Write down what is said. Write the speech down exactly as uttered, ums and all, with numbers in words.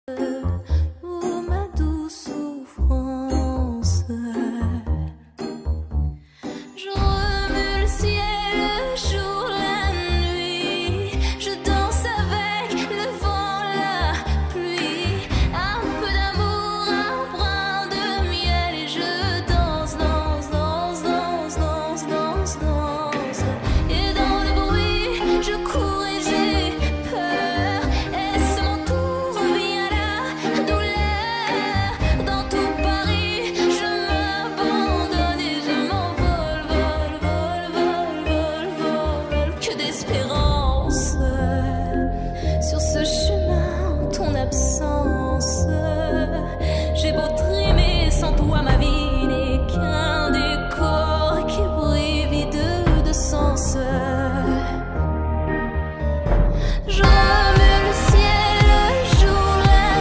Oh ma douce souffrance, je remue le ciel, le jour, la nuit, je danse avec le vent, la pluie, un peu d'amour, un brin de miel et je danse, danse, danse, danse, danse, danse, danse, et dans le bruit je cours et j'ai peur, et c'est mon tour, revient la douleur, dans tout Paris je m'abandonne et je m'envole, vol, vol, vol, vol, vol, que d'espérance sur ce chemin, ton absence.